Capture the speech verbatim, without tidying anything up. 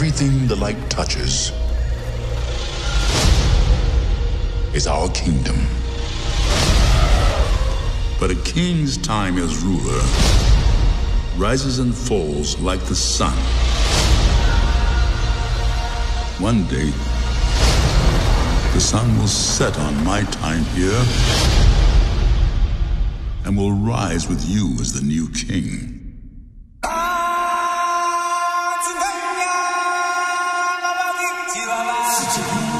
everything the light touches is our kingdom. But a king's time as ruler rises and falls like the sun. One day, the sun will set on my time here and will rise with you as the new king. Ah,